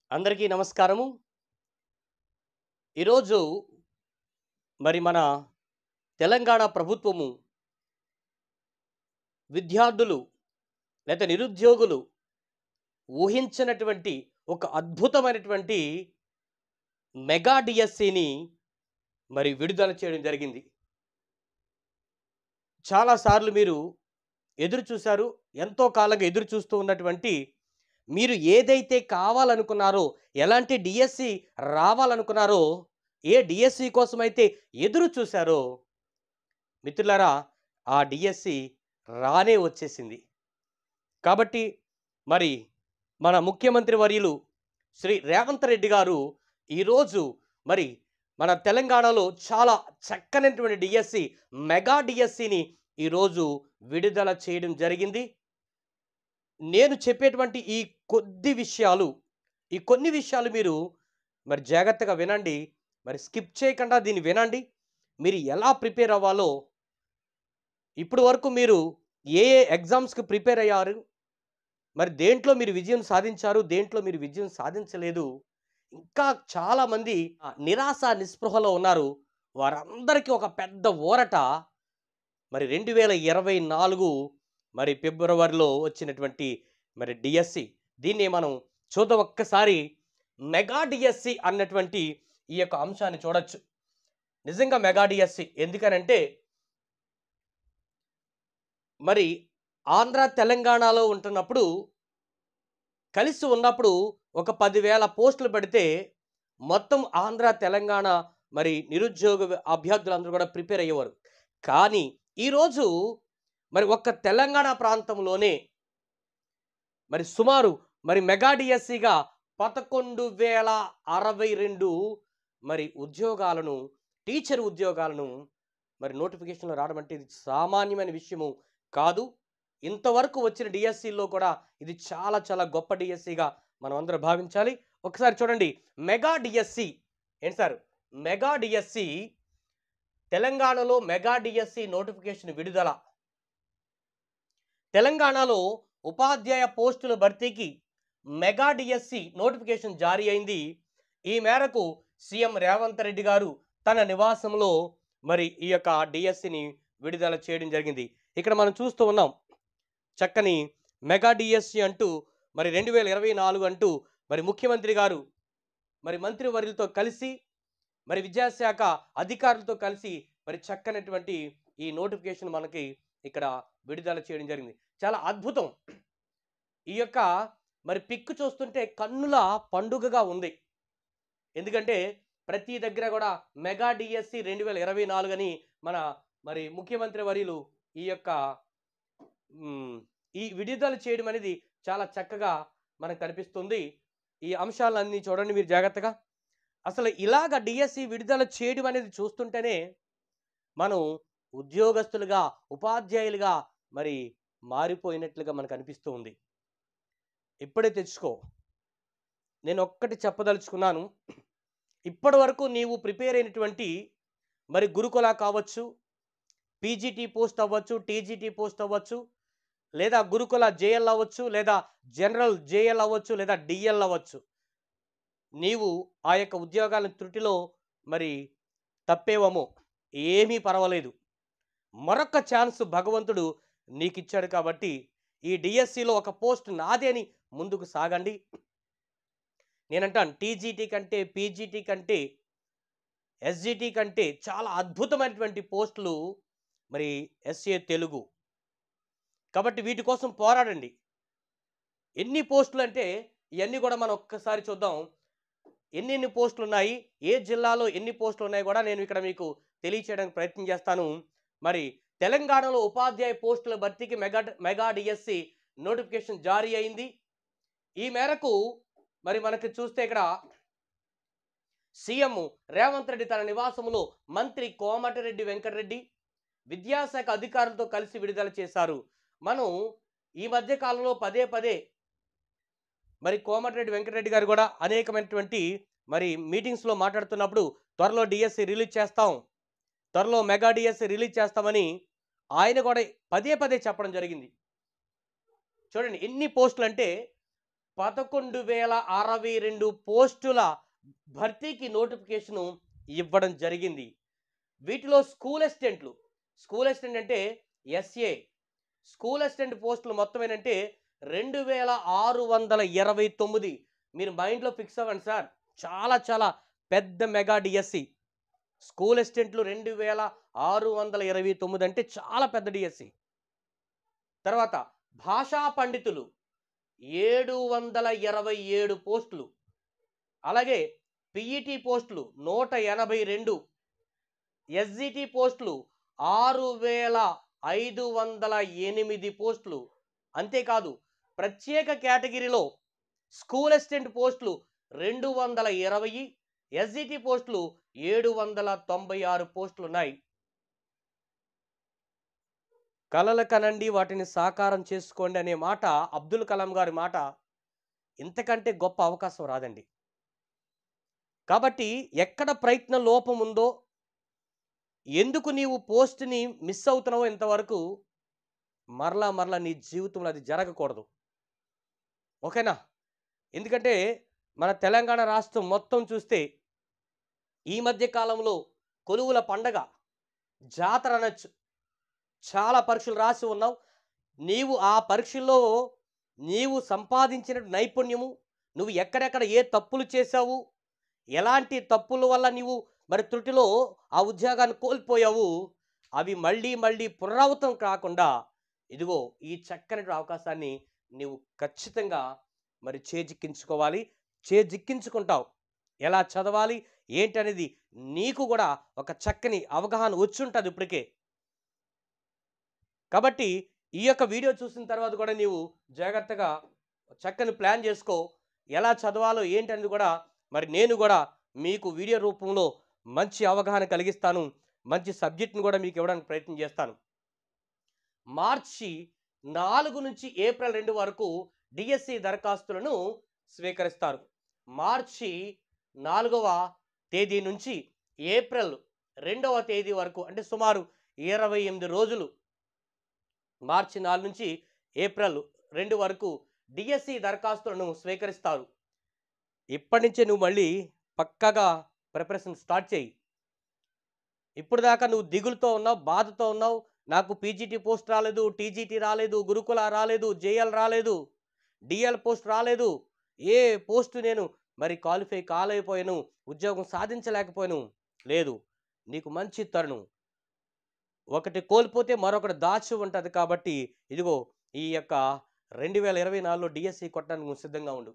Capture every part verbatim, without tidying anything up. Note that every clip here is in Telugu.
అందరికీ నమస్కారము. ఈరోజు మరి మన తెలంగాణ ప్రభుత్వము విద్యార్థులు లేదా నిరుద్యోగులు ఊహించినటువంటి ఒక అద్భుతమైనటువంటి మెగా డిఎస్సిని మరి విడుదల చేయడం జరిగింది. చాలా సార్లు మీరు ఎదురు చూశారు. ఎంతో కాలంగా ఎదురు చూస్తూ ఉన్నటువంటి మీరు ఏదైతే కావాలనుకున్నారో, ఎలాంటి డిఎస్సి రావాలనుకున్నారో, ఏ డిఎస్సి కోసమైతే ఎదురు చూశారో మిత్రులారా, ఆ డిఎస్సి రానే వచ్చేసింది. కాబట్టి మరి మన ముఖ్యమంత్రి వర్యులు శ్రీ రేవంత్ రెడ్డి గారు ఈరోజు మరి మన తెలంగాణలో చాలా చక్కనైనటువంటి డిఎస్సి మెగా డిఎస్సిని ఈరోజు విడుదల చేయడం జరిగింది. నేను చెప్పేటువంటి ఈ కొద్ది విషయాలు, ఈ కొన్ని విషయాలు మీరు మరి జాగ్రత్తగా వినండి. మరి స్కిప్ చేయకుండా దీన్ని వినండి. మీరు ఎలా ప్రిపేర్ అవ్వాలో, ఇప్పుడు వరకు మీరు ఏ ఏ ఎగ్జామ్స్‌కి ప్రిపేర్ అయ్యారు, మరి దేంట్లో మీరు విజయం సాధించారు, దేంట్లో మీరు విజయం సాధించలేదు. ఇంకా చాలామంది ఆహ్, నిరాశ, నిస్పృహలో ఉన్నారు. వారందరికీ ఒక పెద్ద ఊరట మరి రెండు వేల ఇరవై నాలుగు మరి ఫిబ్రవరిలో వచ్చినటువంటి మరి డిఎస్సి. దీన్ని మనం చూద్దాం ఒక్కసారి. మెగా డిఎస్సి అన్నటువంటి ఈ యొక్క అంశాన్ని చూడొచ్చు. నిజంగా మెగా డిఎస్సి ఎందుకనంటే మరి ఆంధ్ర, తెలంగాణలో ఉంటున్నప్పుడు కలిసి ఉన్నప్పుడు ఒక పదివేల పోస్టులు పెడితే మొత్తం ఆంధ్ర, తెలంగాణ మరి నిరుద్యోగ అభ్యర్థులందరూ కూడా ప్రిపేర్ అయ్యేవారు. కానీ ఈరోజు మరి ఒక్క తెలంగాణ ప్రాంతంలోనే మరి సుమారు మరి మెగా డిఎస్సిగా పదకొండు వేల అరవై రెండు మరి ఉద్యోగాలను, టీచర్ ఉద్యోగాలను మరి నోటిఫికేషన్‌లో రావడం అంటే ఇది సామాన్యమైన విషయము కాదు. ఇంతవరకు వచ్చిన డిఎస్సిల్లో కూడా ఇది చాలా చాలా గొప్ప డిఎస్సిగా మనం అందరం భావించాలి. ఒకసారి చూడండి, మెగా డిఎస్సి ఏంటి సార్? మెగా డిఎస్సి తెలంగాణలో మెగా డిఎస్సి నోటిఫికేషన్ విడుదల. తెలంగాణలో ఉపాధ్యాయ పోస్టుల భర్తీకి మెగా డిఎస్సి నోటిఫికేషన్ జారీ అయింది. ఈ మేరకు సీఎం రేవంత్ రెడ్డి గారు తన నివాసంలో మరి ఈ యొక్క డిఎస్సిని విడుదల చేయడం జరిగింది. ఇక్కడ మనం చూస్తూ ఉన్నాం. చక్కని మెగా డిఎస్సి అంటూ మరి రెండు వేల ఇరవై నాలుగు అంటూ మరి ముఖ్యమంత్రి గారు మరి మంత్రివర్యులతో కలిసి మరి విద్యాశాఖ అధికారులతో కలిసి మరి చక్కనటువంటి ఈ నోటిఫికేషన్ మనకి ఇక్కడ విడుదల చేయడం జరిగింది. చాలా అద్భుతం. ఈ యొక్క మరి పిక్ చూస్తుంటే కన్నుల పండుగగా ఉంది. ఎందుకంటే ప్రతి దగ్గర కూడా మెగా డిఎస్సి రెండు వేల ఇరవై నాలుగు అని మన మరి ముఖ్యమంత్రి వర్యులు ఈ యొక్క హ్మ్, ఈ విడుదల చేయడం అనేది చాలా చక్కగా మనకు కనిపిస్తుంది. ఈ అంశాలన్నీ చూడండి మీరు జాగ్రత్తగా. అసలు ఇలాగ డిఎస్సి విడుదల చేయడం అనేది చూస్తుంటేనే మనం ఉద్యోగస్తులుగా, ఉపాధ్యాయులుగా మరి మారిపోయినట్లుగా మనకు అనిపిస్తూ ఉంది. ఇప్పుడే తెచ్చుకో. నేను ఒక్కటి చెప్పదలుచుకున్నాను. ఇప్పటి వరకు నీవు ప్రిపేర్ అయినటువంటి మరి గురుకుల కావచ్చు, పీజీటీ పోస్ట్ అవ్వచ్చు, టీజీటీ పోస్ట్ అవ్వచ్చు, లేదా గురుకుల జేఎల్ అవ్వచ్చు, లేదా జనరల్ జేఎల్ అవ్వచ్చు, లేదా డిఎల్ అవ్వచ్చు. నీవు ఆ యొక్క ఉద్యోగాల త్రుటిలో మరి తప్పేవమో ఏమీ పర్వాలేదు. మరొక ఛాన్స్ భగవంతుడు నీకిచ్చాడు కాబట్టి ఈ డిఎస్సిలో ఒక పోస్ట్ నాదే అని ముందుకు సాగండి. నేనంటాను టీజీటీ కంటే, పీజీటీ కంటే, ఎస్జిటి కంటే చాలా అద్భుతమైనటువంటి పోస్టులు మరి ఎస్ఏ తెలుగు. కాబట్టి వీటి కోసం పోరాడండి. ఎన్ని పోస్టులు అంటే ఇవన్నీ కూడా మనం ఒక్కసారి చూద్దాం. ఎన్నెన్ని పోస్టులు ఉన్నాయి, ఏ జిల్లాలో ఎన్ని పోస్టులు ఉన్నాయి కూడా నేను ఇక్కడ మీకు తెలియచేయడానికి ప్రయత్నం చేస్తాను. మరి తెలంగాణలో ఉపాధ్యాయ పోస్టుల భర్తీకి మెగా మెగా డిఎస్సి నోటిఫికేషన్ జారీ అయింది. ఈ మేరకు మరి మనకి చూస్తే ఇక్కడ సీఎం రేవంత్ రెడ్డి తన నివాసంలో మంత్రి కోమటిరెడ్డి వెంకటరెడ్డి విద్యాశాఖ అధికారులతో కలిసి విడుదల చేశారు. మనం ఈ మధ్య కాలంలో పదే పదే మరి కోమటిరెడ్డి వెంకటరెడ్డి గారు కూడా అనేకమైనటువంటి మరి మీటింగ్స్లో మాట్లాడుతున్నప్పుడు త్వరలో డిఎస్సి రిలీజ్ చేస్తాం, త్వరలో మెగా డిఎస్సి రిలీజ్ చేస్తామని ఆయన కూడా పదే పదే చెప్పడం జరిగింది. చూడండి ఎన్ని పోస్టులు అంటే పదకొండు వేల అరవై రెండు పోస్టుల భర్తీకి నోటిఫికేషను ఇవ్వడం జరిగింది. వీటిలో స్కూల్ అసిస్టెంట్లు, స్కూల్ అసిస్టెంట్ అంటే ఎస్ఏ, స్కూల్ అసిస్టెంట్ పోస్టులు మొత్తం ఏంటంటే రెండు వేల ఆరు వందల ఇరవై తొమ్మిది. మీరు మైండ్లో ఫిక్స్ అవ్వండి సార్, చాలా చాలా పెద్ద మెగా డిఎస్సి. స్కూల్ అసిస్టెంట్లు రెండు వేల ఆరు వందల ఇరవై తొమ్మిది అంటే చాలా పెద్ద డిఎస్సి. తర్వాత భాషా పండితులు ఏడు వందల ఇరవై ఏడు పోస్టులు, అలాగే పిఈటి పోస్టులు నూట ఎనభై రెండు, ఎస్జిటి పోస్టులు ఆరు వేల ఐదు వందల ఎనిమిది పోస్టులు. అంతేకాదు ప్రత్యేక కేటగిరీలో స్కూల్ అసిస్టెంట్ పోస్టులు రెండు వందల ఇరవై, ఎస్జిటి పోస్టులు ఏడు వందల తొంభై ఆరు పోస్టులు ఉన్నాయి. కలలు కనండి, వాటిని సాకారం చేసుకోండి అనే మాట అబ్దుల్ కలాం గారి మాట. ఇంతకంటే గొప్ప అవకాశం రాదండి. కాబట్టి ఎక్కడ ప్రయత్న లోపం ఉందో, ఎందుకు నీవు పోస్ట్ని మిస్ అవుతున్నావో ఇంతవరకు మరలా మరలా నీ జీవితంలో అది జరగకూడదు. ఓకేనా? ఎందుకంటే మన తెలంగాణ రాష్ట్రం మొత్తం చూస్తే ఈ మధ్య కాలంలో కొలువుల పండగ, జాతర అనొచ్చు. చాలా పరీక్షలు రాసి ఉన్నావు. నీవు ఆ పరీక్షల్లో నీవు సంపాదించిన నైపుణ్యము, నువ్వు ఎక్కడెక్కడ ఏ తప్పులు చేశావు, ఎలాంటి తప్పుల వల్ల నీవు మరి త్రుటిలో ఆ ఉద్యోగాన్ని కోల్పోయావు, అవి మళ్ళీ మళ్ళీ పునరావృతం కాకుండా ఇదిగో ఈ చక్కని అవకాశాన్ని నీవు ఖచ్చితంగా మరి చేజిక్కించుకోవాలి. చేజిక్కించుకుంటావు. ఎలా చదవాలి ఏంటనేది నీకు కూడా ఒక చక్కని అవగాహన వచ్చి ఉంటుంది ఇప్పటికే. కాబట్టి ఈ యొక్క వీడియో చూసిన తర్వాత కూడా నీవు జాగ్రత్తగా చక్కని ప్లాన్ చేసుకో. ఎలా చదవాలో ఏంటనేది కూడా మరి నేను కూడా మీకు వీడియో రూపంలో మంచి అవగాహన కలిగిస్తాను. మంచి సబ్జెక్ట్ని కూడా మీకు ఇవ్వడానికి ప్రయత్నం చేస్తాను. మార్చి నాలుగు నుంచి ఏప్రిల్ రెండు వరకు డిఎస్సి దరఖాస్తులను స్వీకరిస్తారు. మార్చి నాలుగవ తేదీ నుంచి ఏప్రిల్ రెండవ తేదీ వరకు, అంటే సుమారు ఇరవై ఎనిమిది రోజులు, మార్చి నాలుగు నుంచి ఏప్రిల్ రెండు వరకు డిఎస్సి దరఖాస్తులను స్వీకరిస్తారు. ఇప్పటి నుంచే నువ్వు మళ్ళీ పక్కాగా ప్రిపరేషన్ స్టార్ట్ చేయి. ఇప్పుడు దాకా నువ్వు దిగులుతో ఉన్నావు, బాధతో ఉన్నావు. నాకు పీజీటీ పోస్ట్ రాలేదు, టీజీటీ రాలేదు, గురుకుల రాలేదు, జేఎల్ రాలేదు, డిఎల్ పోస్ట్ రాలేదు, ఏ పోస్టు నేను మరి క్వాలిఫై కాలేకపోయాను, ఉద్యోగం సాధించలేకపోయాను. లేదు, నీకు మంచి తరుణం. ఒకటి కోల్పోతే మరొకటి దాచి ఉంటుంది. కాబట్టి ఇదిగో ఈ యొక్క రెండు వేల ఇరవై నాలుగులో డిఎస్సి కొట్టడానికి సిద్ధంగా ఉండు.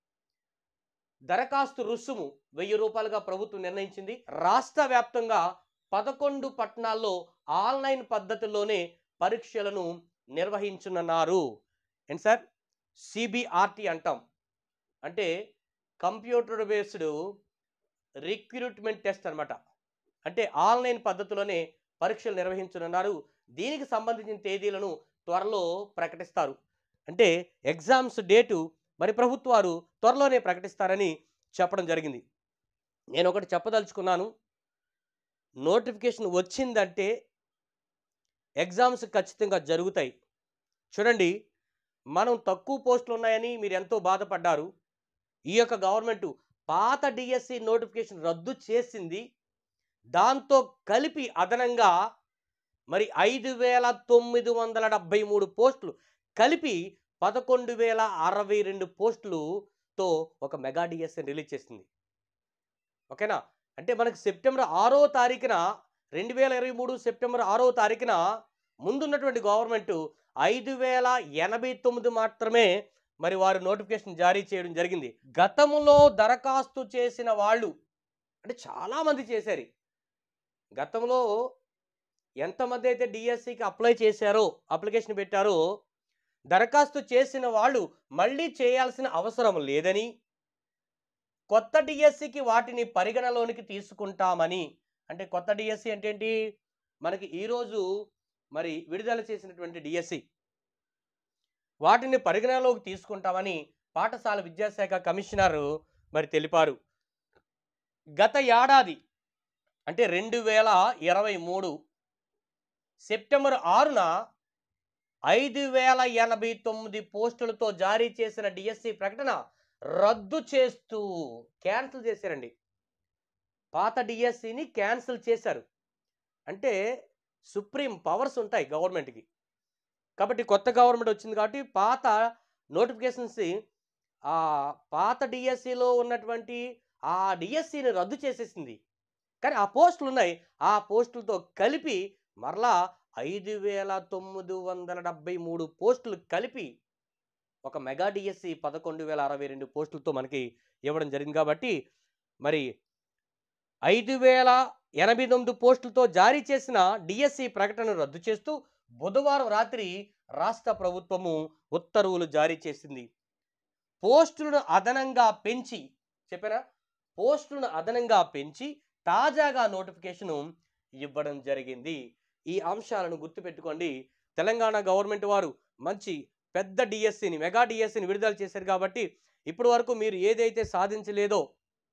దరఖాస్తు రుసుము వెయ్యి రూపాయలుగా ప్రభుత్వం నిర్ణయించింది. రాష్ట్ర వ్యాప్తంగా పదకొండు పట్టణాల్లో ఆన్లైన్ పద్ధతిలోనే పరీక్షలను నిర్వహించనున్నారు. ఏంటి సార్? సిబిఆర్టీ అంటాం, అంటే కంప్యూటర్ బేస్డ్ రిక్రూట్మెంట్ టెస్ట్ అనమాట. అంటే ఆన్లైన్ పద్ధతిలోనే పరీక్షలు నిర్వహించనున్నారు. దీనికి సంబంధించిన తేదీలను త్వరలో ప్రకటిస్తారు. అంటే ఎగ్జామ్స్ డేటు మరి ప్రభుత్వాలు త్వరలోనే ప్రకటిస్తారని చెప్పడం జరిగింది. నేను ఒకటి చెప్పదలుచుకున్నాను. నోటిఫికేషన్ వచ్చిందంటే ఎగ్జామ్స్ ఖచ్చితంగా జరుగుతాయి. చూడండి, మనం తక్కువ పోస్టులు ఉన్నాయని మీరు ఎంతో బాధపడ్డారు. ఈ యొక్క గవర్నమెంట్ పాత డిఎస్సి నోటిఫికేషన్ రద్దు చేసింది. దాంతో కలిపి అదనంగా మరి ఐదు వేల తొమ్మిది వందల డెబ్బై మూడు పోస్టులు కలిపి పదకొండు వేల అరవై రెండు పోస్టులతో ఒక మెగా డిఎస్సి రిలీజ్ చేసింది. ఓకేనా? అంటే మనకి సెప్టెంబర్ ఆరో తారీఖున రెండు వేల ఇరవై మూడు సెప్టెంబర్ ఆరో తారీఖున ముందున్నటువంటి గవర్నమెంట్ ఐదు వేల ఎనభై తొమ్మిది మాత్రమే మరి వారు నోటిఫికేషన్ జారీ చేయడం జరిగింది. గతంలో దరఖాస్తు చేసిన వాళ్ళు అంటే చాలామంది చేశారు. గతంలో ఎంతమంది అయితే డిఎస్సికి అప్లై చేశారో, అప్లికేషన్ పెట్టారో, దరఖాస్తు చేసిన వాళ్ళు మళ్ళీ చేయాల్సిన అవసరం లేదని, కొత్త డిఎస్సికి వాటిని పరిగణలోనికి తీసుకుంటామని, అంటే కొత్త డిఎస్సి అంటే ఏంటి, మనకి ఈరోజు మరి విడుదల చేసినటువంటి డిఎస్సి, వాటిని పరిగణలోకి తీసుకుంటామని పాఠశాల విద్యాశాఖ కమిషనర్ మరి తెలిపారు. గత ఏడాది అంటే రెండు వేల ఇరవై మూడు సెప్టెంబర్ ఆరున ఐదు వేల ఎనభై తొమ్మిది పోస్టులతో జారీ చేసిన డిఎస్సి ప్రకటన రద్దు చేస్తూ క్యాన్సిల్ చేశారండి. పాత డిఎస్సిని క్యాన్సిల్ చేశారు. అంటే సుప్రీం పవర్స్ ఉంటాయి గవర్నమెంట్‌కి. కాబట్టి కొత్త గవర్నమెంట్ వచ్చింది కాబట్టి పాత నోటిఫికేషన్స్ ఆహ్, పాత డిఎస్సిలో ఉన్నటువంటి ఆ డిఎస్సిని రద్దు చేసేసింది. కానీ ఆ పోస్టులున్నాయి. ఆ పోస్టులతో కలిపి మరలా ఐదు వేల తొమ్మిది వందల డెబ్బై మూడు పోస్టులు కలిపి ఒక మెగా డిఎస్సి పదకొండు వేల అరవై రెండు పోస్టులతో మనకి ఇవ్వడం జరిగింది కాబట్టి మరి ఐదు వేల ఎనభై తొమ్మిది పోస్టులతో జారీ చేసిన డిఎస్సి ప్రకటనను రద్దు చేస్తూ బుధవారం రాత్రి రాష్ట్ర ప్రభుత్వము ఉత్తర్వులు జారీ చేసింది. పోస్టులను అదనంగా పెంచి చెప్పారా? పోస్టులను అదనంగా పెంచి తాజాగా నోటిఫికేషను ఇవ్వడం జరిగింది. ఈ అంశాలను గుర్తుపెట్టుకోండి. తెలంగాణ గవర్నమెంట్ వారు మంచి పెద్ద డిఎస్సిని మెగా డిఎస్సిని విడుదల చేశారు కాబట్టి ఇప్పటి వరకు మీరు ఏదైతే సాధించలేదో,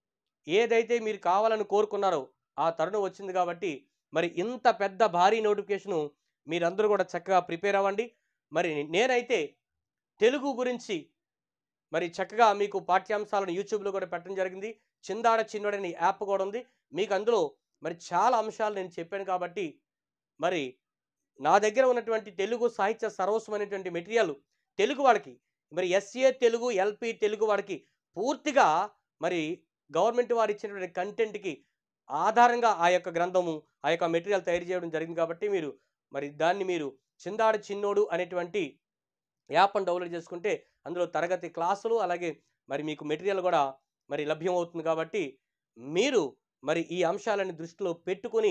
ఏదైతే మీరు కావాలని కోరుకున్నారో ఆ తరుణం వచ్చింది కాబట్టి మరి ఇంత పెద్ద భారీ నోటిఫికేషను మీరందరూ కూడా చక్కగా ప్రిపేర్ అవ్వండి. మరి నేనైతే తెలుగు గురించి మరి చక్కగా మీకు పాఠ్యాంశాలను యూట్యూబ్‌లో కూడా పెట్టడం జరిగింది. చిందాడ చిన్నోడు అనే యాప్ కూడా ఉంది. మీకు అందులో మరి చాలా అంశాలు నేను చెప్పాను కాబట్టి మరి నా దగ్గర ఉన్నటువంటి తెలుగు సాహిత్య సర్వస్వమైనటువంటి మెటీరియల్ తెలుగు వాడికి మరి ఎస్ఏ తెలుగు, ఎల్పి తెలుగు వాడికి పూర్తిగా మరి గవర్నమెంట్ వారు ఇచ్చినటువంటి కంటెంట్‌కి ఆధారంగా ఆ యొక్క గ్రంథము, ఆ యొక్క మెటీరియల్ తయారు చేయడం జరిగింది కాబట్టి మీరు మరి దాన్ని మీరు చిందాడ చిన్నోడు అనేటువంటి యాప్‌ని డౌన్‌లోడ్ చేసుకుంటే అందులో తరగతి క్లాసులు అలాగే మరి మీకు మెటీరియల్ కూడా మరి లభ్యమవుతుంది కాబట్టి మీరు మరి ఈ అంశాలను దృష్టిలో పెట్టుకొని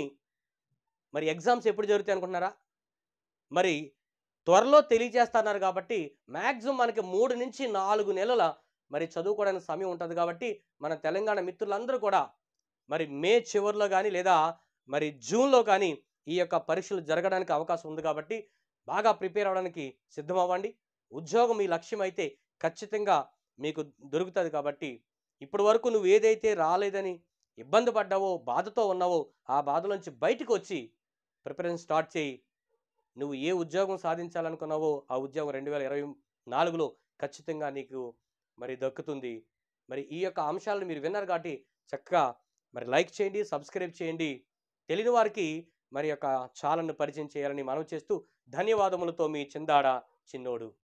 మరి ఎగ్జామ్స్ ఎప్పుడు జరుగుతాయి అనుకుంటున్నారా? మరి త్వరలో తెలియజేస్తున్నారు కాబట్టి మాక్సిమం మనకి మూడు నుంచి నాలుగు నెలల మరి చదువుకోవడానికి సమయం ఉంటుంది కాబట్టి మన తెలంగాణ మిత్రులందరూ కూడా మరి మే చివరిలో కానీ లేదా మరి జూన్‌లో కానీ ఈ యొక్క పరీక్షలు జరగడానికి అవకాశం ఉంది కాబట్టి బాగా ప్రిపేర్ అవ్వడానికి సిద్ధం అవ్వండి. ఉద్యోగం మీ లక్ష్యం అయితే ఖచ్చితంగా మీకు దొరుకుతుంది కాబట్టి ఇప్పటి వరకు నువ్వు ఏదైతే రాలేదని ఇబ్బంది పడ్డావో, బాధతో ఉన్నావో ఆ బాధలోంచి బయటకు వచ్చి ప్రిపరేషన్ స్టార్ట్ చేయి. నువ్వు ఏ ఉద్యోగం సాధించాలనుకున్నావో ఆ ఉద్యోగం రెండు వేల ఇరవై నాలుగులో ఖచ్చితంగా నీకు మరి దక్కుతుంది. మరి ఈ యొక్క అంశాలను మీరు విన్నారు కాబట్టి చక్కగా మరి లైక్ చేయండి, సబ్స్క్రైబ్ చేయండి. తెలియని వారికి మరి యొక్క ఛానల్‌ని పరిచయం చేయాలని మనవి చేస్తూ ధన్యవాదములతో మీ చిందాడ చిన్నోడు.